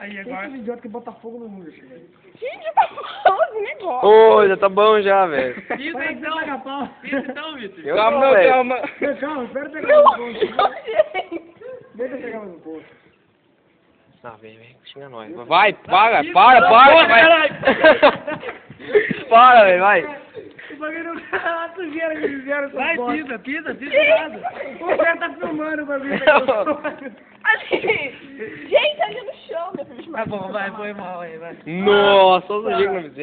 Aí, Tem agora... esses idiotas que botam fogo no mundo, gente. Gente, tá falando esse negócio. Ô, já tá bom já, velho. Pisa Parece então, que pega pau. pisa então, Vitor. Eu Calma, não, não, velho. calma. Calma, espera pegar Pelo mais um amor ponto. de Deus. Deixa eu pegar mais um ponto. Não, vem, xinga nós. Vai, para, Pisa, para, não, vai. caralho. Para, velho, vai. O bagulho não tá a sujeira que fizeram essa Vai, bosta. pisa nada. O cara tá filmando o bagulho. Ali. Gente, ali no chão, meu filho. Tá bom, vai, foi mal aí, vai. Nossa, olha o jeito que não